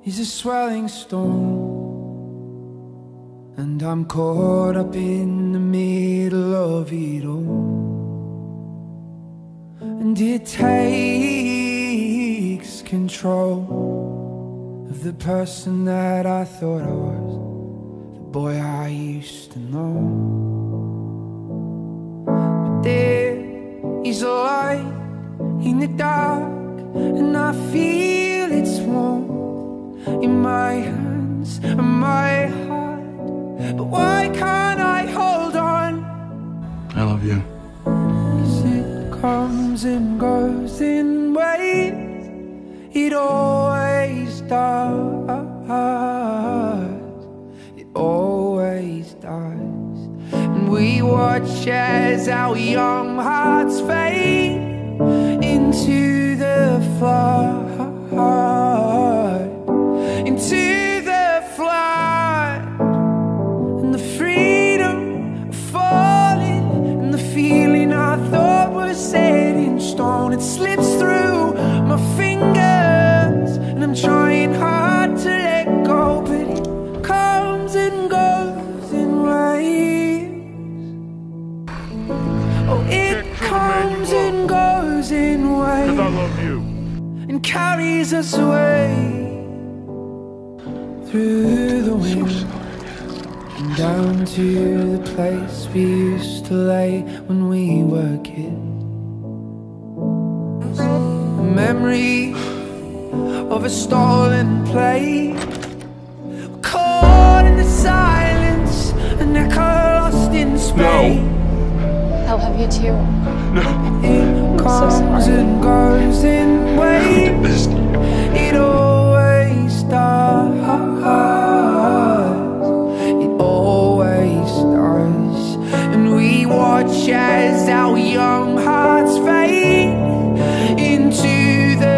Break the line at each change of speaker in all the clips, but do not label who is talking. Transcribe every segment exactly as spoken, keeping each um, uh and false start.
is a swelling storm, and I'm caught up in the middle of it all. And it takes control of the person that I thought I was, the boy I used to know. But there is a light in the dark, and I feel its warmth in my hands and my heart. But why can't I hold on?
I love you.
'Cause it comes and goes in waves. It always does. It always does. And we watch as our young hearts fade into the flood. Into the flood. And the freedom of falling, and the feeling I thought was set in stone, it slips through my fingers, and I'm trying hard to let go, but it comes and goes in waves. Oh, it comes and goes in waves,
'cause I love you,
and carries us away through the wind and down to the place we used to lay when we were kids. A memory of a stolen plane, caught in the silence, an echo lost in space.
I love you too.
No.
It comes
so sorry.
and goes in waves. It always does. It always does. And we watch as our young hearts fade into the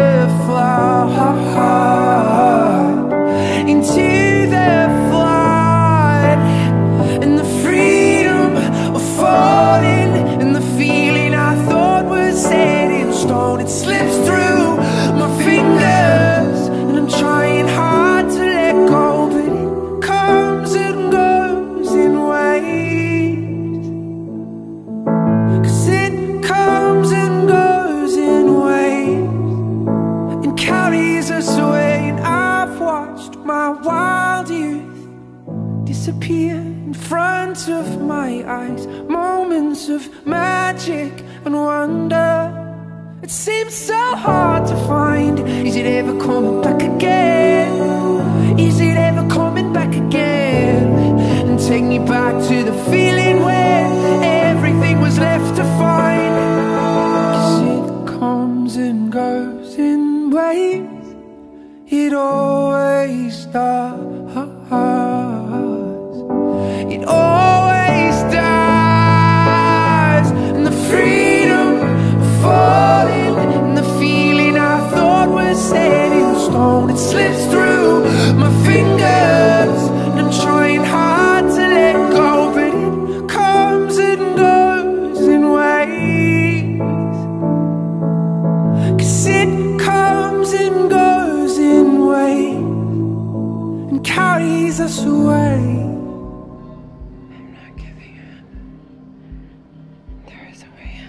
flood. Into the flood. And the freedom of falling, and the feeling I thought was set in stone, it slips through my fingers, and I'm trying hard to let go, but it comes and goes in waves. 'Cause it comes and goes in waves, and carries us away. And I've watched my wild youth disappear in front of my eyes, moments of magic and wonder. It seems so hard to find. Is it ever coming back again? Is it ever coming back again? And take me back to the feeling where everything was left to find. 'Cause it comes and goes in waves. It always does. It always does. And the freedom of falling, and the feeling I thought was set in stone, it slips through my fingers, and I'm trying hard to let go, but it comes and goes in waves. 'Cause it comes and goes in waves, and carries us away.
I'm not giving up. There is a way out.